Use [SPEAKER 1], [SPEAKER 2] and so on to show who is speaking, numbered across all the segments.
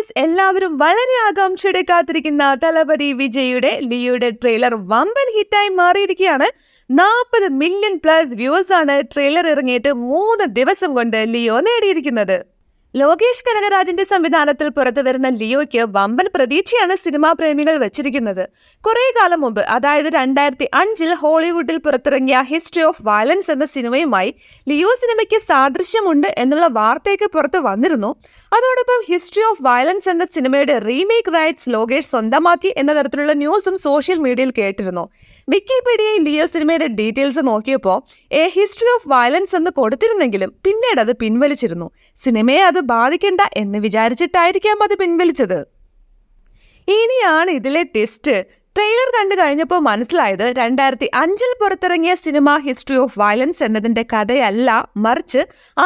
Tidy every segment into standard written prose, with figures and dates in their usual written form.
[SPEAKER 1] Guys, എല്ലാവരും വളരെ ആകാംക്ഷയോടെ കാത്തിരിക്കുന്ന തലപതി വിജയുടെ ലിയോയുടെ ട്രെയിലർ വമ്പൻ ഹിറ്റായി മാറിയിരിക്കുകയാണ്. 40 മില്യൺ പ്ലസ് വ്യൂസ് ആണ് ട്രെയിലർ ഇറങ്ങിയിട്ട് 3 ദിവസം കൊണ്ട് ലിയോ നേടിയിരിക്കുന്നത്. ലോകേഷ് കനകരാജിന്റെ സംവിധാനത്തിൽ പുറത്തു വരുന്ന ലിയോയ്ക്ക് വമ്പൻ പ്രതീക്ഷയാണ് സിനിമാ പ്രേമികൾ വെച്ചിരിക്കുന്നത്. കുറെ കാലം മുമ്പ്, അതായത് 2005 ഹോളിവുഡിൽ പുറത്തിറങ്ങിയ ഹിസ്റ്ററി ഓഫ് വയലൻസ് എന്ന സിനിമയുമായി ലിയോ സിനിമയ്ക്ക് സാദൃശ്യമുണ്ട് എന്നുള്ള വാർത്തയൊക്കെ പുറത്ത് വന്നിരുന്നു. അതോടൊപ്പം ഹിസ്റ്ററി ഓഫ് വയലൻസ് എന്ന സിനിമയുടെ റീമേക്ക് റൈറ്റ്സ് ലോകേഷ് സ്വന്തമാക്കി എന്ന തരത്തിലുള്ള ന്യൂസും സോഷ്യൽ മീഡിയയിൽ കേട്ടിരുന്നു. വിക്കിപീഡിയയിൽ ലിയോ സിനിമയുടെ ഡീറ്റെയിൽസ് നോക്കിയപ്പോൾ എ ഹിസ്റ്ററി ഓഫ് വയലൻസ് എന്ന് കൊടുത്തിരുന്നെങ്കിലും പിന്നീട് അത് പിൻവലിച്ചിരുന്നു. സിനിമയെ അത് ബാധിക്കണ്ട എന്ന് വിചാരിച്ചിട്ടായിരിക്കാം അത് പിൻവലിച്ചത്. ഇനിയാണ് ഇതിലെ ട്വിസ്റ്റ്. ട്രെയിലർ കണ്ടു കഴിഞ്ഞപ്പോൾ മനസ്സിലായത് 2005 പുറത്തിറങ്ങിയ സിനിമ ഹിസ്റ്ററി ഓഫ് വയലൻസ് എന്നതിന്റെ കഥയല്ല, മറിച്ച്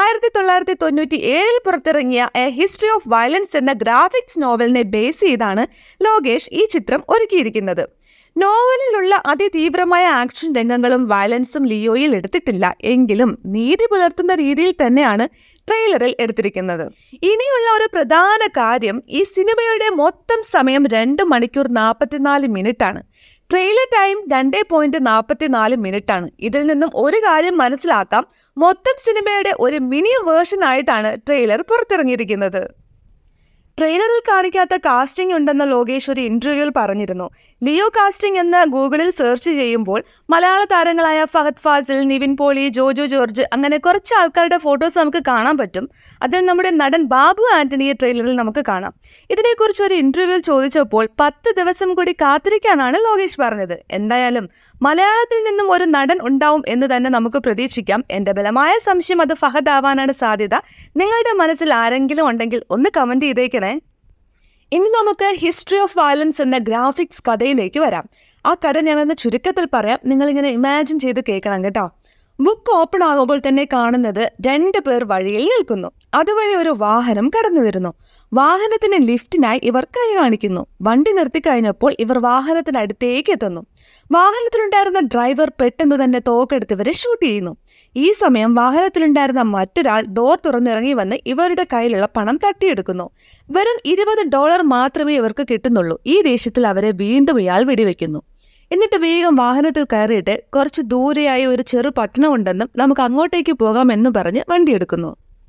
[SPEAKER 1] 1997 പുറത്തിറങ്ങിയ എ ഹിസ്റ്ററി ഓഫ് വയലൻസ് എന്ന ഗ്രാഫിക്സ് നോവലിനെ ബേസ് ചെയ്താണ് ലോകേഷ് ഈ ചിത്രം ഒരുക്കിയിരിക്കുന്നത്. നോവലിലുള്ള അതിതീവ്രമായ ആക്ഷൻ രംഗങ്ങളും വയലൻസും ലിയോയിൽ എടുത്തിട്ടില്ല, എങ്കിലും നീതി പുലർത്തുന്ന രീതിയിൽ തന്നെയാണ് ട്രെയിലറിൽ എടുത്തിരിക്കുന്നത്. ഇനിയുള്ള ഒരു പ്രധാന കാര്യം, ഈ സിനിമയുടെ മൊത്തം സമയം 2 മണിക്കൂർ 44 മിനിറ്റാണ്. ട്രെയിലർ ടൈം 2.44 മിനിറ്റാണ്. ഇതിൽ നിന്നും ഒരു കാര്യം മനസ്സിലാക്കാം, മൊത്തം സിനിമയുടെ ഒരു മിനി വേർഷൻ ആയിട്ടാണ് ട്രെയിലർ പുറത്തിറങ്ങിയിരിക്കുന്നത്. ട്രെയിലറിൽ കാണിക്കാത്ത കാസ്റ്റിംഗ് ഉണ്ടെന്ന് ലോകേഷ് ഒരു ഇന്റർവ്യൂവിൽ പറഞ്ഞിരുന്നു. ലിയോ കാസ്റ്റിംഗ് എന്ന് ഗൂഗിളിൽ സെർച്ച് ചെയ്യുമ്പോൾ മലയാള താരങ്ങളായ ഫഹദ് ഫാസിൽ, നിവിൻ പോളി, ജോജോ ജോർജ് അങ്ങനെ കുറച്ച് ആൾക്കാരുടെ ഫോട്ടോസ് നമുക്ക് കാണാൻ പറ്റും. അതിൽ നമ്മുടെ നടൻ ബാബു ആന്റണിയെ ട്രെയിലറിൽ നമുക്ക് കാണാം. ഇതിനെക്കുറിച്ച് ഒരു ഇന്റർവ്യൂവിൽ ചോദിച്ചപ്പോൾ 10 ദിവസം കൂടി കാത്തിരിക്കാനാണ് ലോകേഷ് പറഞ്ഞത്. എന്തായാലും മലയാളത്തിൽ നിന്നും ഒരു നടൻ ഉണ്ടാവും എന്ന് തന്നെ നമുക്ക് പ്രതീക്ഷിക്കാം. എന്റെ ബലമായ സംശയം അത് ഫഹദ് ആവാനാണ് സാധ്യത. നിങ്ങളുടെ മനസ്സിൽ ആരെങ്കിലും ഉണ്ടെങ്കിൽ ഒന്ന് കമന്റ് ചെയ്തേക്കണം. ഇനി നമുക്ക് ഹിസ്റ്ററി ഓഫ് വയലൻസ് എന്ന ഗ്രാഫിക്സ് കഥയിലേക്ക് വരാം. ആ കഥ ഞാനെന്ന് ചുരുക്കത്തിൽ പറയാം, നിങ്ങളിങ്ങനെ ഇമാജിൻ ചെയ്ത് കേൾക്കണം കേട്ടോ. ബുക്ക് ഓപ്പൺ ആകുമ്പോൾ തന്നെ കാണുന്നത് 2 പേർ വഴിയിൽ നിൽക്കുന്നു. അതുവഴി ഒരു വാഹനം കടന്നു വരുന്നു. വാഹനത്തിന് ലിഫ്റ്റിനായി ഇവർ കൈ കാണിക്കുന്നു. വണ്ടി നിർത്തിക്കഴിഞ്ഞപ്പോൾ ഇവർ വാഹനത്തിനടുത്തേക്ക് എത്തുന്നു. വാഹനത്തിലുണ്ടായിരുന്ന ഡ്രൈവർ പെട്ടെന്ന് തന്നെ തോക്കെടുത്ത് ഇവരെ ഷൂട്ട് ചെയ്യുന്നു. ഈ സമയം വാഹനത്തിലുണ്ടായിരുന്ന മറ്റൊരാൾ ഡോർ തുറന്നിറങ്ങി വന്ന് ഇവരുടെ കയ്യിലുള്ള പണം തട്ടിയെടുക്കുന്നു. വെറും $20 മാത്രമേ ഇവർക്ക് കിട്ടുന്നുള്ളൂ. ഈ ദേഷ്യത്തിൽ അവരെ വീണ്ടും ഇയാൾ വെടിവെക്കുന്നു. എന്നിട്ട് വേഗം വാഹനത്തിൽ കയറിയിട്ട് കുറച്ച് ദൂരെയായി ഒരു ചെറു പട്ടണമുണ്ടെന്നും നമുക്ക് അങ്ങോട്ടേക്ക് പോകാമെന്ന് പറഞ്ഞ് വണ്ടിയെടുക്കുന്നു.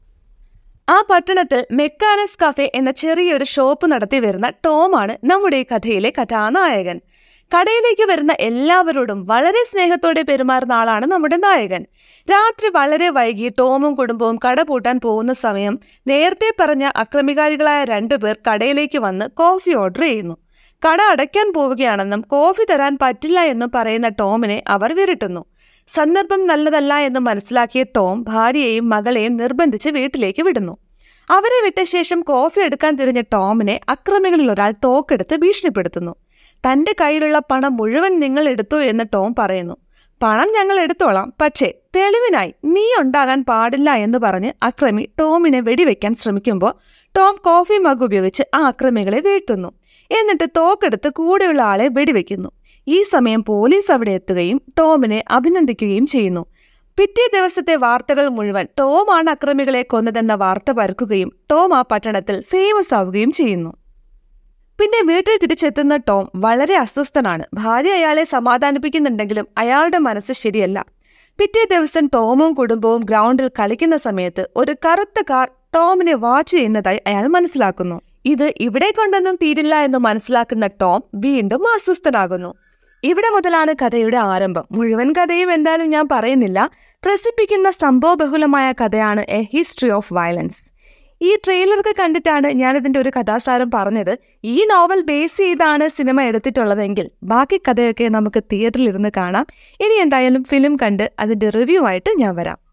[SPEAKER 1] ആ പട്ടണത്തിൽ മെക്കാനസ് കഫേ എന്ന ചെറിയൊരു ഷോപ്പ് നടത്തി വരുന്ന ടോമാണ് നമ്മുടെ ഈ കഥയിലെ കഥാനായകൻ. കടയിലേക്ക് വരുന്ന എല്ലാവരോടും വളരെ സ്നേഹത്തോടെ പെരുമാറുന്ന ആളാണ് നമ്മുടെ നായകൻ. രാത്രി വളരെ വൈകി ടോമും കുടുംബവും കട പൂട്ടാൻ പോകുന്ന സമയം നേരത്തെ പറഞ്ഞ അക്രമികാരികളായ 2 പേർ കടയിലേക്ക് വന്ന് കോഫി ഓർഡർ ചെയ്യുന്നു. കട അടയ്ക്കാൻ പോവുകയാണെന്നും കോഫി തരാൻ പറ്റില്ല എന്നും പറയുന്ന ടോമിനെ അവർ വിരട്ടുന്നു. സന്ദർഭം നല്ലതല്ല എന്ന് മനസ്സിലാക്കിയ ടോം ഭാര്യയെയും മകളെയും നിർബന്ധിച്ച് വീട്ടിലേക്ക് വിടുന്നു. അവരെ വിട്ട ശേഷം കോഫി എടുക്കാൻ തിരിഞ്ഞ ടോമിനെ അക്രമികളിൽ ഒരാൾ തോക്കെടുത്ത് ഭീഷണിപ്പെടുത്തുന്നു. തന്റെ കയ്യിലുള്ള പണം മുഴുവൻ നിങ്ങൾ എടുത്തോ എന്ന് ടോം പറയുന്നു. പണം ഞങ്ങൾ എടുത്തോളാം, പക്ഷേ തെളിവിനായി നീ ഉണ്ടാകാൻ പാടില്ല എന്ന് പറഞ്ഞ് അക്രമി ടോമിനെ വെടിവെക്കാൻ ശ്രമിക്കുമ്പോൾ ടോം കോഫി മഗ് ഉപയോഗിച്ച് ആ അക്രമികളെ വീഴ്ത്തുന്നു. എന്നിട്ട് തോക്കെടുത്ത് കൂടെയുള്ള ആളെ വെടിവെക്കുന്നു. ഈ സമയം പോലീസ് അവിടെ എത്തുകയും ടോമിനെ അഭിനന്ദിക്കുകയും ചെയ്യുന്നു. പിറ്റേ ദിവസത്തെ വാർത്തകൾ മുഴുവൻ ടോമാണ് അക്രമികളെ കൊന്നതെന്ന വാർത്ത പരക്കുകയും ടോം ആ പട്ടണത്തിൽ ഫേമസ് ആവുകയും ചെയ്യുന്നു. പിന്നെ വീട്ടിൽ തിരിച്ചെത്തുന്ന ടോം വളരെ അസ്വസ്ഥനാണ്. ഭാര്യ അയാളെ സമാധാനിപ്പിക്കുന്നുണ്ടെങ്കിലും അയാളുടെ മനസ്സ് ശരിയല്ല. പിറ്റേ ദിവസം ടോമും കുടുംബവും ഗ്രൗണ്ടിൽ കളിക്കുന്ന സമയത്ത് ഒരു കറുത്ത കാർ ടോമിനെ വാച്ച് ചെയ്യുന്നതായി അയാൾ മനസ്സിലാക്കുന്നു. ഇത് ഇവിടെ കൊണ്ടൊന്നും തീരില്ല എന്ന് മനസ്സിലാക്കുന്ന ടോം വീണ്ടും അസ്വസ്ഥനാകുന്നു. ഇവിടെ മുതലാണ് കഥയുടെ ആരംഭം. മുഴുവൻ കഥയും എന്തായാലും ഞാൻ പറയുന്നില്ല. ത്രസിപ്പിക്കുന്ന സംഭവബഹുലമായ കഥയാണ് എ ഹിസ്റ്ററി ഓഫ് വയലൻസ്. ഈ ട്രെയിലറൊക്കെ കണ്ടിട്ടാണ് ഞാനിതിൻ്റെ ഒരു കഥാസാരം പറഞ്ഞത്. ഈ നോവൽ ബേസ് ചെയ്താണ് സിനിമ എടുത്തിട്ടുള്ളതെങ്കിൽ ബാക്കി കഥയൊക്കെ നമുക്ക് തിയേറ്ററിൽ ഇരുന്ന് കാണാം. ഇനി എന്തായാലും ഫിലിം കണ്ട് അതിൻ്റെ റിവ്യൂ ആയിട്ട് ഞാൻ വരാം.